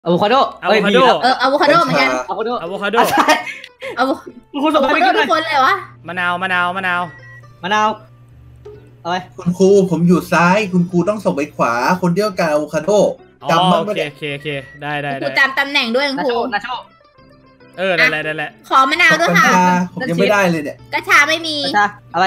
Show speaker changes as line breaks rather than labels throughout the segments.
อะโวคาโด
อะโวคาโด
อะโวคาโดเหมือนกัน
อะโวคาโด
อะโวคาโด
อะโว
คุณส่งไปกินหน่อย
ทุกคนเลยวะ
มะนาว
อะไร
คุณครูผมอยู่ซ้ายคุณครูต้องส่งไปขวาคนเดียวกันอะโวคาโดจำบ้างไหม
โอเคได้
ครูจำตำแหน่งด้วยครู
นาโช
นั่นแหละ
ขอมะนาวด้วยค่ะ
ผมยังไม่ได้เลยเนี่ย
กระชาไม่มี
กระชาอะไร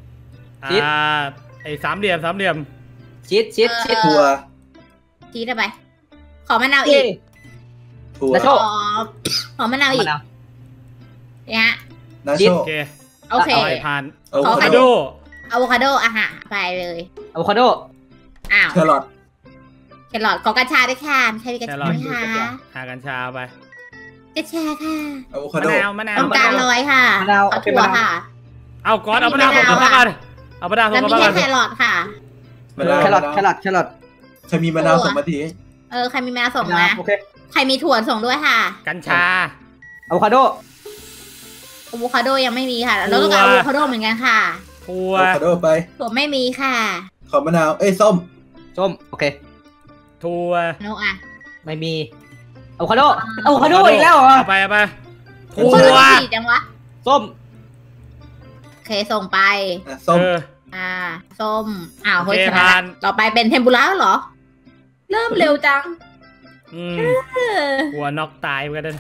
ไอ้สามเหลี่ยม
ชีส
ถั่ว
ชีสไปขอมะนาวอีก
ถั่ว
ขอมะนาวอีกเนี่ย
นาโช
โอเค
ผ่าน
อะโวคาโด
อะฮะไปเลย
อะโวคาโด
อ้าว
แครอท
ขอกัญชาด้วยค่ะใช่กัญชาไหมคะ
หากัญชาไป
กัญชาค่ะ
อะโวคาโด
มะนาว
ต้องการ100ค่ะขอถั่วค่ะ
เอาก่อนเอามะนาวส่งมาก่อนเอามะนาวส่งมาก่อน
แล้วมีแครอทค่ะ
แครอท
ใครมีมะนาวส่งมาที
ใครมีมะนาวส่งมาใครมีถั่วส่งด้วยค่ะ
กัญชา
อะโวคาโด
ยังไม่มีค่ะเราต้องการอะโวคาโดเหมือนกันค่ะ
ถั่ว
อะโวคาโดไป
ถั่วไม่มีค่ะ
ขอมะนาวส้ม
โอเค
ถั่ว
โนอ่ะ
ไม่มีอะโวคาโดอีกแล้วเหรอ
ไป
ถั่วจังวะ
ส้ม
โอเคส่งไป
ส้ม
ส้มเฮ้ยต่อไปเป็นเทมปุระเหรอเริ่มเร็วจัง
หัวนอกตายไปกัน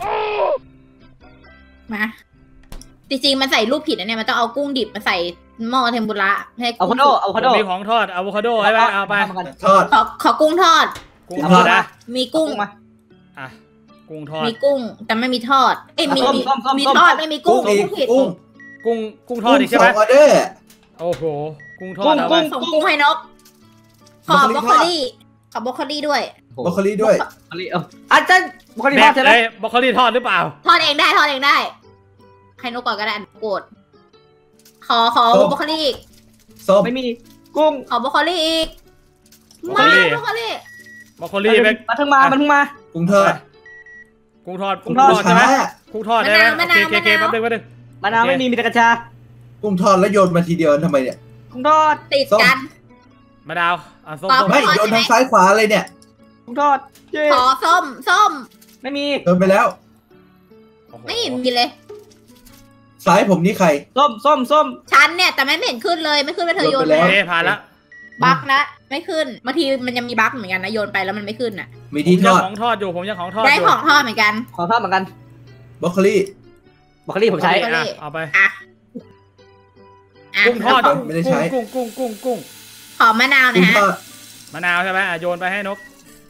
มาจริงๆมันใส่รูปผิดนะเนี่ยมันต้องเอากุ้งดิบมาใส่หม้อเทมปุระให้
อะโวคาโด
มีของทอดอะโวคาโดใช่ไหมเอาไป
ทอด
ขอกุ้งทอด
นะ
มีกุ้ง
มากุ้งทอด
มีกุ้งแต่ไม่มีทอดมีทอดไม่มีกุ้งผิด
กุ้งทอดอีกใช่ไหมโอ้โหกุ้งทอด
ส่งกุ้งให้นกขอบรอกโคลี่ด้วย
บรอกโคลี่ด้วย
อาจารย์บรอกโคลี่ทอดใช่ไหม
บรอกโคลี่ทอดหรือเปล่า
ทอดเองได้ให้นกก่อนก็ได้โกรธขอบรอกโคลี่
ส้ม
ไม่มีกุ้ง
ขอบรอกโคลี่อีกบรอกโค
ลี่
มันเพิ่งมา
กุ้งทอด
ใช่ไหมกุ้งทอดได้ไหมเคแป๊บนึง
มะนาวไม่มีแต่กัญชา
กุ้งทอดแล้วโยนมาทีเดียวทำไมเนี่ย
กุ้งทอด
ติดกัน
มะนาวส้ม
ไม่โยนทางซ้ายขวาเลยเนี่ย
กุ้งทอด
ขอส้ม
ไม่มี
โยนไปแล้ว
ไม่มีเลย
ซ้ายผมนี่ใคร
ส้ม
ฉันเนี่ยแต่ไม่เห็นขึ้นเลยไม่ขึ้นไปเธอโยน
แล้ว
ผ่านแล้ว
บั๊กนะไม่ขึ้นบางทีมันยังมีบั๊กเหมือนกันนะโยนไปแล้วมันไม่ขึ้นอ่ะ
มีที่ทอด
ของทอดอยู่ผมยังของทอด
ได้ของทอดเหมือนกัน
บรอกโคลี่ผมใช้
เอาไป
กุ้งทอดไม่ได้ใช้
กุ้ง
ขอมะนาวนะฮะ
มะนาวใช่ไหมโยนไปให้นก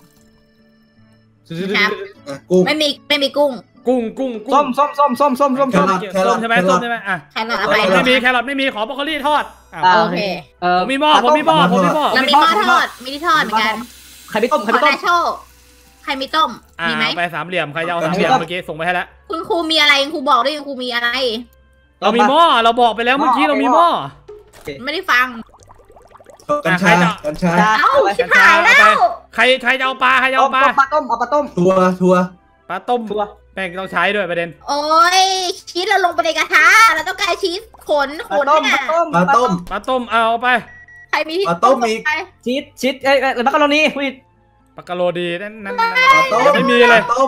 กุ้ง
ไม่มีกุ้ง
ส้ม
ใช่ไหม
แครอท
แครอทไม่มีขอบรอกโคลี่ทอด
โอเค
ผมมีหม้อแล้วมีหม้อ
ทอดมีที่ทอดเหมือนกัน
ใครมีต้ม
ใครมีต้มมีไหม
ไปสามเหลี่ยมใครจะเอาสามเหลี่ยมเมื่อกี้ส่งไปให้แล้ว
คุณครูมีอะไรคุณครูบอกด้วยคุณครูมีอะไร
เรามีหม้อเราบอกไปแล้วเมื่อกี้เรามีหม้อ
ไม่ได้ฟัง
กัญชา
เอ้าชิบหายแล้ว
ใครจะเอาปลา
ปลาต้ม
ถั่ว
ปลาต้มแป้งต้องใช้ด้วยประเด็น
โอ้ยชีสเราลงไปในกระทะเราต้องการชีสขนเนี่ย
ปลา
ต้มเอาไป
ใครมี
ปลาต้มอีก
ชีสมักกะโรนี
มักกะโรนีนั่นไม่มีเลย
ต้ม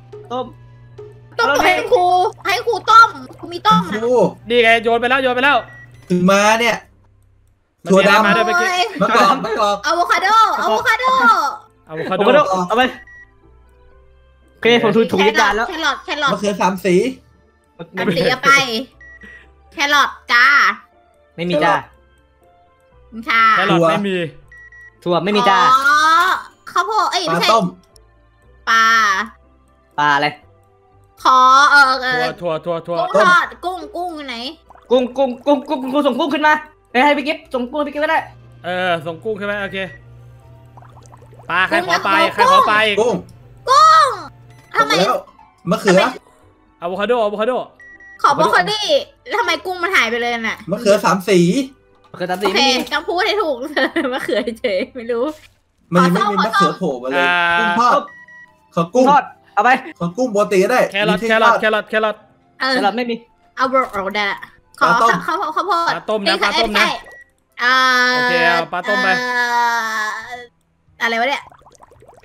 ให้ครูต้มครูมีต้ม
นี่ไงโยนไปแล้ว
ถึงมาเนี่ยถั่วดำ
มาด้วยเมื่อกี้
มะกอก
อะโวคาโด
เอาไปโอเคผมถูกยึดการแล้ว
แครอท
มะเขือ3 สี
เอาไปแครอทจ้า
ไม่มีจ้า
แครอทไม่มี
ถั่วไม่มีจ้า
ข้าวโพดไม่ใช่ปลา
อะไร
ขอ
ถั่ว
กุ้งทอดกุ้งไหน
กุ้งส่งกุ้งขึ้นมาให้พี่กิ๊บส่งกุ้งพี่กิ๊บก็ได้
ส่งกุ้งใช่ไหมโอเคปลาใครขอไป
กุ้ง
ทำไม
มะเขือ
อะโวคาโด
ขอบรอกโคลี่ทำไมกุ้งมันหายไปเลยน่ะ
มะเขือ3 สี
โอเคต้องพูดให้ถูกมะเขือเฉยไม่รู้
มันไม่มีมะเขือโผล่มาเลยกุ้งทอดขอกุ้ง
ทอดเอาไป
ขอกุ้งปกติก็ได้
แครอ
ทไม่มี
เอาได้ขอข้าวโพด
ปลาต้มนะโอเคเอาปลาต้มไป
อะไรวะเนี่ย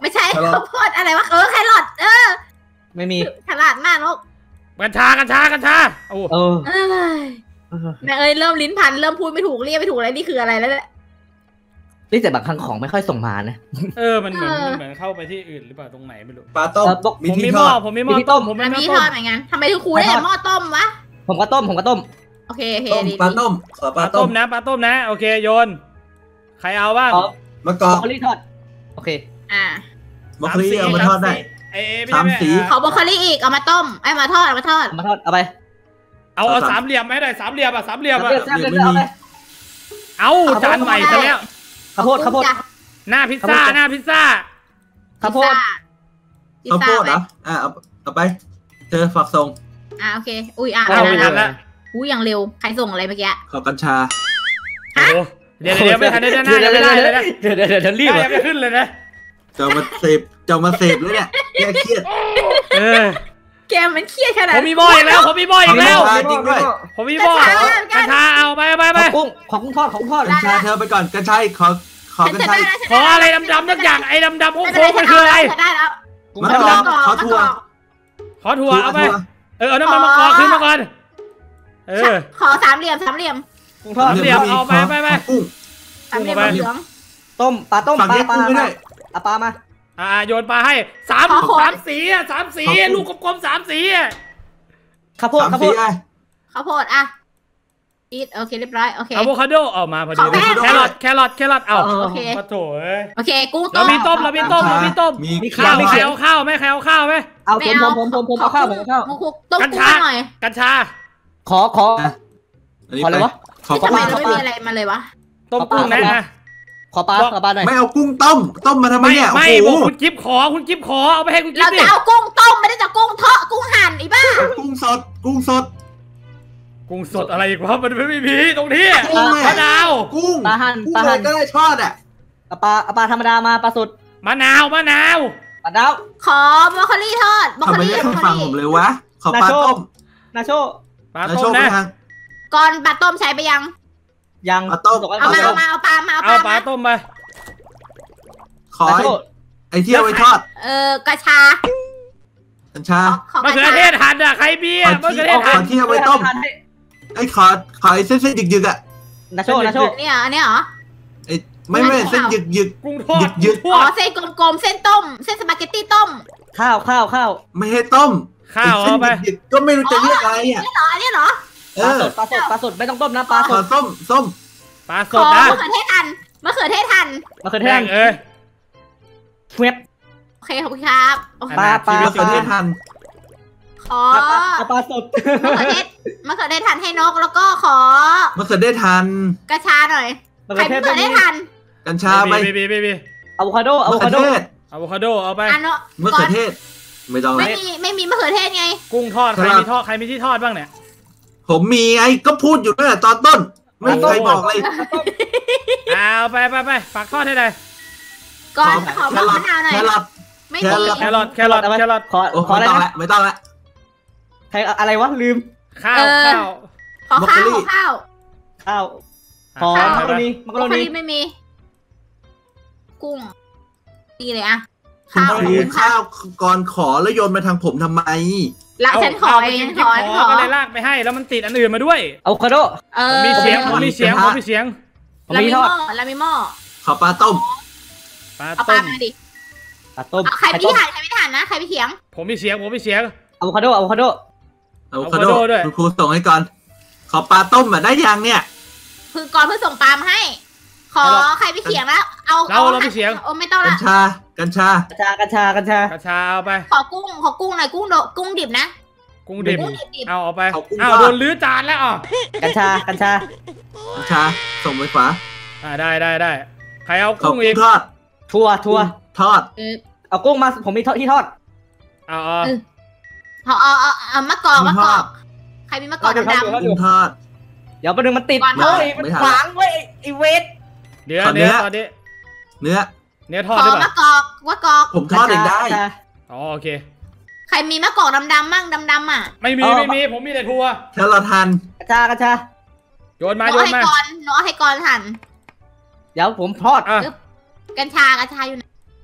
ไม่ใช่ข้าวโพดอะไรวะแครอท
ไม่มี
ฉลาดมากลูก
กัญชาโอ้
แม่เริ่มลิ้นพันเริ่มพูดไม่ถูกเรียกไม่ถูกอะไรนี่คืออะไรแล้วเนี่ย
นี่แต่บางครั้งของไม่ค่อยส่งมานะ
มันเหมือนเข้าไปที่อื่นหรือเปล่าตรงไหนไม่รู้
ปลาต้ม
ผมมีหม้อต้มผมมี
ทอดเหมือนกันทำไมครูได้หม้อต้มวะ
ผมก็ต้ม
โอเค
ปลาต้มขอปลาต้ม
นะโอเคโยนใครเอาบ้าง
มะกอก
บรอกโคลี่ทอดโอเค
บรอกโคลี่เอามาทอดได้3 สี
ขอบรอกโคลี่อีกเอามาต้มมาทอดเอาไป
เอาสามเหลี่ยมไหมได้สามเหลี่ยม
ไม่มี
เอาจานใหม่ซะแล้ว
ข้าวโพด
หน้าพิซซ่า
ข้าวโพด
เหรอเอาไปเธอฝากส่ง
โอเคอุ้ยแล้วอุ้ยอย่างเร็วใครส่งอะไรเมื่อกี้
ขอกัญชา
เดี๋ยวไม่ทันได้หน้ายังไม่ได้เลยนะ
เดี๋ยวรีบ
ยังไม่ขึ้นเลยนะ
จะมาเสพเลยเนี่ยแกเครียด
แกมันเครียดขนาด
ผมมีบอยแล้ว
จริงด้วย
ผมมีบอยกัญชาเอาไป
ของทอด
กัญชาเธอไปก่อนกัญชาขอกัญชา
ขออะไรดำๆสักอย่างไอ้ดำๆโค้งมันคืออะไร
มะกอกขอถั่ว
เอาไปเอาน้ำมันมะกอกขึ้นมาก่อน
ขอสามเหลี่ยม
กุ้งทอดเอาไป
กุ้ง
สามเหลี่ยมเหลือง
ต้มปลาปลามา
โยนปลาให้3 สีลูกกลมๆ3 สี
ข้าวโพด
โอเคเรียบร้อยโอเค
อะโวคาโดออกมาพอดีแครอทเอา
โอเคโอเคกุ้ง
เรามีต้มมีข้าวใครเอาข้าวไหม
เอาผมเอาข้าว
ต้มกุ้งหน่อย
กัญชา
ขออะไรวะ
ทำไมเราไม่มีอะไรมาเลยวะ
ต้มกุ้งนะ
ขอปลาหน่อย
ไม่เอากุ้งต้มมาทำไมเนี่ย
ไม่บอกคุณจิ๊บขอเอาไปให้คุณจิ๊บ
เราจะเอากุ้งต้มไม่ได้จะกุ้งทอดกุ้งหั่นอีบ้า
กุ้งสด
อะไรอีกวะมันไม่มีตรงนี้มะนาว
กุ้ง
ปลาหั่น
ก็ได้ทอด
ปลาธรรมดามาปลาสด
มะนาว
ปลาดาว
ขอบรอกโคลี่ทอด
บรอกโคลี่ฟังผมเลยวะขอปลาต้ม
นาโช
นะ
ก่อนปลาต้มใช้ไปยัง
ปลาต้ม
เอาปลา
ต้มไป
ขอไอ้เที่ยวไว้ทอด
กระชา
กัญชาม
ะเขือเทศหั่นใครเบี้ยมะเขือเทศหั่น
เที่ยวไว้ต้มไอ้ขอไอ้เส้นยึก
นาโช
เนี่ยเหรอ
ไม่เส้นยึก
กุ้งทอด
เส้นกลมๆเส้นต้มเส้นสปาเกตตี้ต้ม
ข้าว
ไม่ให้ต้ม
ข้าวเอาไป
ก็ไม่รู้จะเรียกอะไร
เนี่ยเหรอ
ปลาสดไม่ต้องต้มนะปลาสด
ส้ม
ปลาสดนะ
มะเขือเทศหั่น
เว็บ
โอเคขอบคุณครับ
ปลาม
ะเขือเทศหั่น
ขอ
ปลาสด
มะเขือเทศหั่นให้นกแล้วก็ขอ
มะเขือเทศหั่น
กระชาหน่อยใครมะเขือเทศหั่น
กัญชาไป
อะโวคาโดเอาไป
มะเขือเทศไม่ต้อง
ไม่มีมะเขือเทศไง
กุ้งทอดใครมีที่ทอดบ้างเนี่ย
ผมมีไงก็พูดอยู่ตั้งแต่ตอนต้นไม่เคยบอกเลย
เอาไปฝากทอดให้หน่อย
ก่อนขอมะนาวหน่อยไม่มี
แครอท
ขออะไร
นะไม่ต้องละ
ใครอะไรวะลืม
ข้าว
ขอข้าว
ขอมักกะโรนี
ไม่มีกุ้งดีเลยอะ
ข้าวก่อนขอแล้วโยนมาทางผมทำไม
แล้วฉันขอเองขอ
ก็เลยลากไปให้แล้วมันติดอันอื่นมาด้วย
เอาคาโด
มีเสียง
เรามีหม้อ
ขอปลาต้ม
เอาปลามาดิใครไม่ทันนะใครไม่เถียง
ผมมีเสียง
อะโวคาโด
ด้วยครูส่งให้ก่อนขอปลาต้มได้ยังเนี่ย
คือก่อนเพื่อส่งปลาให้ขอใครไม่เถียงแล้ว
เราไม่เถียง
ไม่ต้องละ
กัญชา
เอาไป
ขอกุ้งหน่อยกุ้งดิบนะ
กุ้งดิบเอาไปโดนลื้อจานแล้ว
กัญชา
ส่งไปขวา
ได้ใครเอากุ้งอีก
ทัวทอด
เอากุ้งมาผมมีที่ทอด
เอามะกอกใครมีมะกอกดำ
กุ้งทอด
เดี๋ยวประเด็นมันติดมันขวางไว้ไอเวท
เนื้อตอนนี้
เนื้อ
ทอดได้ป่ะมะกอก
ผมทอดเองได้
โอเค
ใครมีมะกอกดำมั่งดำอ่ะ
ไม่มีผมมีแต่ทัว
แครอทหั่น
กระชา
โยนมา
น้อให้ก่อนหั่น
เดี๋ยวผมทอด
กัญชาอยู่ไหน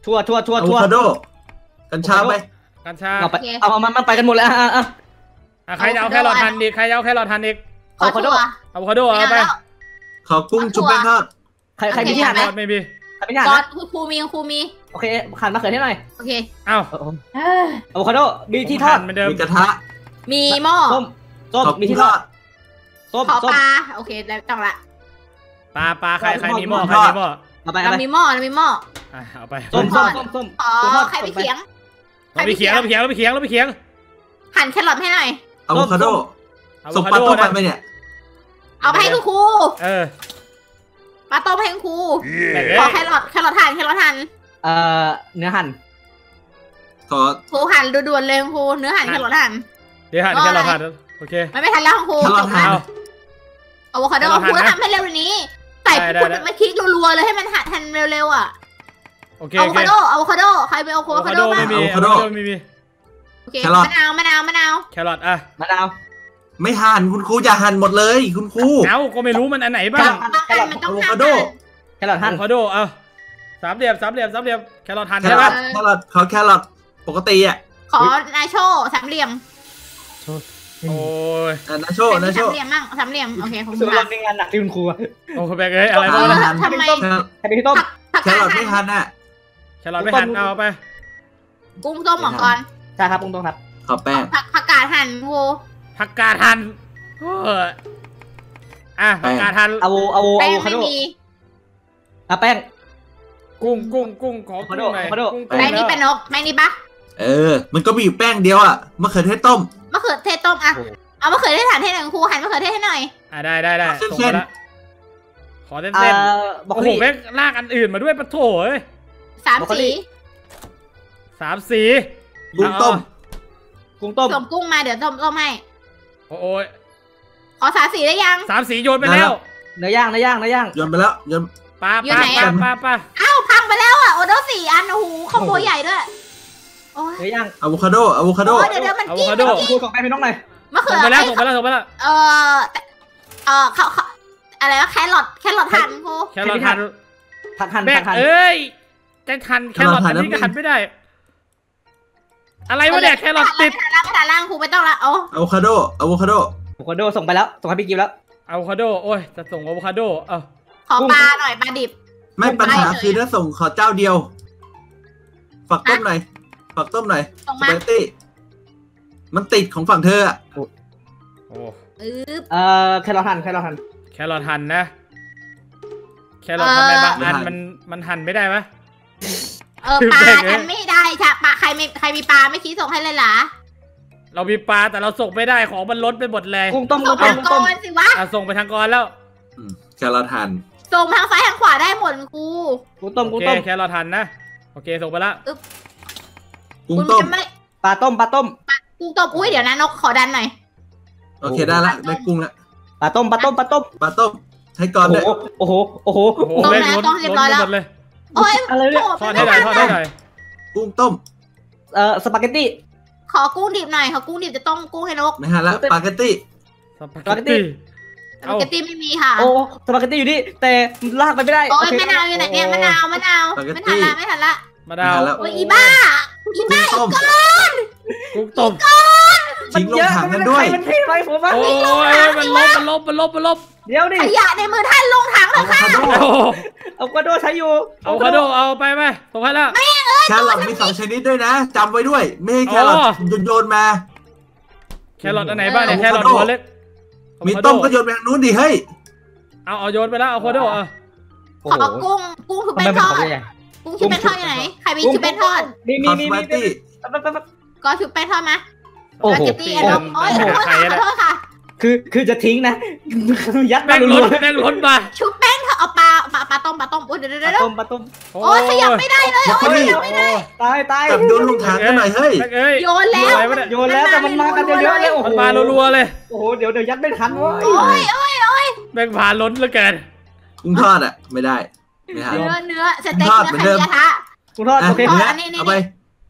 ทั่ว
อะโวคาโดกัญชาไป
กัญชา
เอาไปเอามันไปกันหมดแล้ว
ใครจะเอาแครอทหั่นอีกใครจะเอาแครอทหั่นอีก
ขอถั่ว
อะโวคาโดเอาไป
ขอกุ้งชุบแป้งทอด
ใครมีที่หั่นไหม
ไม่มี
ใครมีที่หั่น
ซอ
นะ
สครูมี
โอเคหั่นมะเขือเทศหน่อย
โอเค
เอ้า
อะโวคาโดมีที่ทอด
เหมือนเดิม
มีกระทะ
มีหม้อ
ส้ม
ขอ
มี
กุ้ง
ที่
ท
ทอ
อ
ด
ด
ขอปลาโอเคแล้วต้องละ
ปลาใครมีหม้อ
ท
ใคร
อด
มีหม้อ
เอาไป
เรามีหม้อ
เอาไป
ส้ม
ใครไปเขียง
เราไปเขียง
หั่นแครอทให้หน่อย
อะโวคาโดส่งปลาต้มไปเนี่ย
เอาไปให้คุณครู ปลาต้มให้คุณครูขอแครอทหั่นเ
นื้อหั่น
ขอ
ครูหั่นด่วนๆเลยคุณครูเนื้อหั่นแครอทหั่น
เดี๋ยวหั่นแครอทหั่นโอเค
ไม่ทันแล้วคุณครู
แครอทหั่น
อะโวคาโดครูทำให้เร็วกว่านี้ใส่ปุ๊บมันคลิกรัวๆเลยให้มันหั่นเร็วๆอ่ะ
โอเค
อะโวคาโดใครเป็นอะโวคาโดบ้าง
ไม่มี
โอเคมะนาว
แครอทอ่ะ
มะนาว
ไม่หั่นคุณครูอย่าหั่นหมดเลยคุณครู
เอ้าก็ไม่รู้มันอันไหนบ้าง
มันต้อง
อะโว
หั่
คาน โด
แครอทหั่น
อะโวคาโดเอาสามเหลี่ยมแครอทหั่น
แค
ใช่
ร
ไหม
อทขอแครอทปกติอ่ะ
ขอนาโชสามเหลี่ยม
โอ้ย
นาโช
สามเหลี่ยมมั่งสามเหลี่ยมโอเคผม
สุดยอดในงานหนักที่คุณครู
โอ้ยแบกอะไรบ้างนะ
ทำไม
ใครเป็นที่ต้ม
ผัก
แครอทไม่หั่นอ่ะ
แครอทไม่หั่นเอาไป
กุ้งต้มหมอกก่อน
ใช่ครับตรงครับ
ขอแป้ง
ผักกาดหั่นครู
ผักกาดหั่นผักกาดหั่น
อะโว
แป้ง
คา
ไม่
โด
มี
แป้ง
กุ้งขอกุ้งหน่อย
แป้งนี่เป็นนกแป้งนี่ปะ
มันก็มีอยู่แป้งเดียวอ่ะมะเขือเทศต้ม
มะเขือเทศต้มอะเอามะเขือเทศหั่นให้หน่อยครูหั่นมะเขือเทศให้หน่อย
ได้ส่งมาละขอเส้น
บอก
โอ้โหแม่งลากอันอื่นมาด้วยปะโถเอ้ย
3 สี
3 สี
กุ้งต้ม
ส่งกุ้งมาเดี๋ยวต้มให้
โอ้ย
ขอ3 สีได้ยัง
3 สีโยนไปแล้ว
เนื้อย่าง
โยนไปแล้วโยน
ปลา
อ้าวพังไปแล้วอ่ะโอโด4 อันโอ้โหคอมโบใหญ่ด้วยโอ้ย
เนื้อย่าง
อะโวคาโด
เดี๋ยวมันกิ้ง
ครูส่งไปพี่น้องหน่อย
มะเขื
ส่ง
อ
ไปแล้ว
เขาอะไรวะแครอทหั่นครู
แครอทหั่น
หั่น
แบกเอ้ยจะหั่นแครอทอันนี้ก็หั่นไม่ได้อะไรวะเนี่ยแครอทติด
ไม่ทันล่างครูไม่ต้องละโอ้
อะโวคาโด
ส่งไปแล้วส่งให้พี่กิฟแล้ว
อะโวคาโดโอ้ยจะส่งอะโวคาโด
ขอปลาหน่อยปลาดิบ
ไม่ปัญหาคือถ้าส่งขอเจ้าเดียวฝักต้มหน่อยสปาเกตตี้มันติดของฝั่งเธออ่ะ
โอ้
แครอทหั่น
แครอทหั่นนะแครอททำไมบางอันมันหั่นไม่ได้ไหม
ปลาฉันไม่ได้ค่ะปลาใครมีปลาไม่คิดส่งให้เลยเหรอ
เรามีปลาแต่เราส่งไม่ได้ของมันล้นไปหมดเลย
กุ้งต้ม
ส่งทางกรสิวะ
ส่งไปทางกรแล้ว
แครอทหั่น
ส่งทางซ้ายทางขวาได้หมดกู
กุ้งต้ม
แครอทหั่นนะโอเคส่งไปละ
กุ้งต้ม
ปลาต้ม
กุ้งต้มอุ้ยเดี๋ยวนะนกขอดันหน่อย
โอเคได้ละได้กุ้งละ
ปลาต้ม
ให้ก่อนเลย
โอ้โห
ต้มแล้วต้มเรียบร้อยแล้วโอ้ย
อะไรเนี่ย
ทอดได้หน่อย
กุ้งต้ม
สปาเกตตี้
ขอกุ้งดิบหน่อยขอกุ้งดิบจะต้มกุ้งให้นก
ไม่หันละสปาเกตตี้
สปาเกตตี้
สปาเกตตี้ไม่มีค่ะ
โอ้สปาเกตตี้อยู่นี่แต่ลากไปไม่ได้
โอ้ยมะนาวอยู่ไหนเนี่ยมะนาวไม่ทันละ
มะนาว
โอ้ยอีบ้า
กุ้งต้ม
กุ้งต้ม
ทิ้งลงถังกันด้วย
มันเท่ไปผมว่า
โอ้ยมันลบ
เดี๋ยวดิ
ขยะในมือท่านลงถังเลยค่ะ
เอากระโดดใช้อยู่
เอาคาโดเอาไปส่งให้ละ
แครอทมี2 ชนิดด้วยนะจำไว้ด้วยไม่ให้แครอทโยนมา
แครอทอันไหนบ้างเนี่ยแครอทหัวเล็ก
มีต้มก็โยนไปทางนู้นดิเฮ้ย
เอาโยนไปแล้วเอาคาโด
ขอกุ้งคือเป็นทอดกุ้งคือเป็นทอดอยู่ไหนใครมีคือเป็นทอด
มี
ก็คือเป็นทอดไหม
โอ้โห
โอ้ยขอโทษค่ะ
คือจะทิ้งนะยัด
แม่งล้นมา
ชุบแป้งเธอเอาปลาต้มโอ้ยเดี๋ยว
ปลาต้ม
โอ้ยขยับไม่ได้เลยโอ้ยขยับไม่ได้
ตาย
จับโยนลงถังกันหน่อยเฮ้ย
โยนแล้ว
แต่มันมากันเยอะเลยโอ้โห
มันมารัวๆเลย
โอ้โหเดี๋ยวยัดไม่ทันเว้ย
โอ้ย
แม่งผ่านล้นเหลือเกิน
กุ้งทอดอ่ะไม่ได้ไม่ทัน
เนื้อสเต็กเนื้อไข่กระทะ
กุ้งทอดโอเค
เอาไป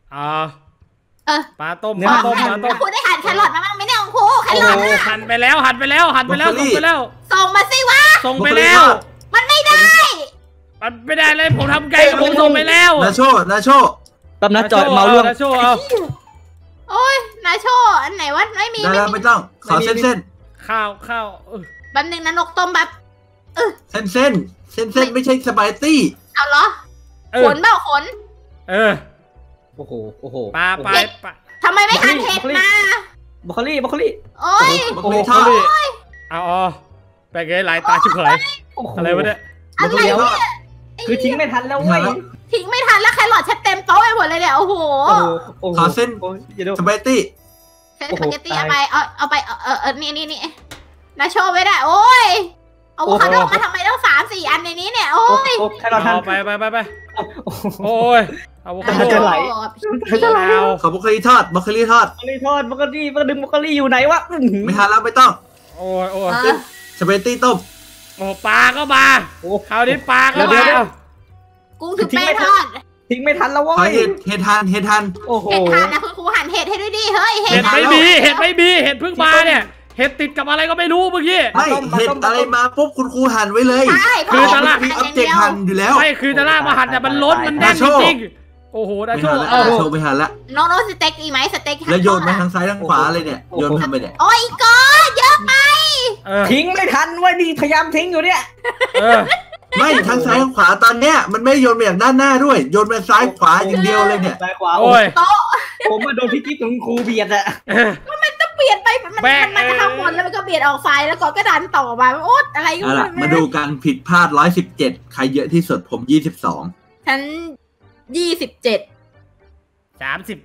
ปลาต้ม
คุณได้หั่นแครอทมาบ้างไหมเนี่ยของครูแครอท
หั่นไปแล้วส่งไปแล้ว
ส่งมาสิวะ
ส่งไปแล้ว
มันไม่ได้
มันไม่ได้เลยผมทำไกลกับผมส่งไปแล้ว
นาโช
ตำนัดจอดเมาล่วง
นาโชเอา
โอ้ยนาโชอันไหนวะไม่มี
ได้แล้วไม่ต้องขอเส้น
ข้าว
แป๊บนึงนะนกต้มแบบ
เส้นไม่ใช่สปาเกตตี้
เอาเหรอขนเปล่าขน
โอ้โห
ปลา
ทำไมไม่หั่นเห็ดมา
บรอกโคลี่
โอ้ย
บรอกโคลีทอด
เอาไปเกยหลายตาชิบหายอะไรวะเนี่ย
บรอกโคลีทอด
คือทิ้งไม่ทันแล้วเว้ย
ทิ้งไม่ทันแล้วแครอทฉันเต็มโต๊ะไปหมดเลยเนี่ยโอ้โห
ขอเส้นสปาเกตตี้
เส้นสปาเกตตี้เอาไปนี่นาโชไม่ได้โอ้ยเอาอะโวคาโดมาทำไมต้อง3-4 อันในนี้เนี่ยโอ้ย
แค่เราทัน
ไปโอ้ยเอาวคาโด
จะไหล
ขอบรอกโคลีทอดบรอกโคลีทอด
บรอกโคลี่มาดึงบรอกโคลี่อยู่ไหนวะ
ไม่ทันแล้วไม่ต้อง
โอ้ย
สปาเกตตี้ต้ม
โอ้ปลาก็มาคราวนี้ปลาก็มา
กุ้งถึงแป้งทอด
ทิ้งไม่ทันแล้วเว้
ขอย เห็ดทัน
โอ้โห
เห็ดทานนะคุณครูหั่นเห็ดให้ด้วยดิเฮ้ย
เห็ดไม่มีเห็ดเพิ่งมาเนี่ยเห็ดติดกับอะไรก็ไม่รู้เมื่อกี้
ไม่เห็ดอะไรมาปุ๊บคุณครูหั่นไว้เลย
ใช่
คือตลาด
มีออบเจกต์หั่นอยู่แล้ว
ไม่คือจะลากมาหั่นแต่มันล้นมันแน่นจริงโอ้โหนา
ไม่
โช
ทันแล้วโชว์ไม่ทันแล้ว
โนสเต็กอีไหมสเต็ก
แล้วโยนมาทางซ้ายทางขวาเลยเนี่ยโยนทำไปเนี่ย
โอ้ยก็เยอะไป
ทิ้งไม่ทันเว้ยนี่พยายามทิ้งอยู่เนี่ย
ไม่ทางซ้ายทางขวาตอนเนี้ยมันไม่โยนมาอย่างด้านหน้าด้วยโยนมาซ้ายขวาอย่างเดียวเลยเนี่ย
ซ้ายขวา
โอ้ย
โต๊ะ
ผมมาโดนพี่กิ๊กของครูเบียดอะ
ต้องเปลี่ยนไปมันจะทำหมดแล้วมันก็เปลี่ยนออกไฟแล้วก็ดันต่อมาโอ๊ตอะไรก็
เอาล่ะมาดูกันผิดพลาด117ใครเยอะที่สุดผม22
ฉัน27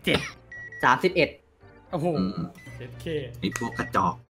31โอ้โหเจ็ดเค
ไอ้พวกกระจอก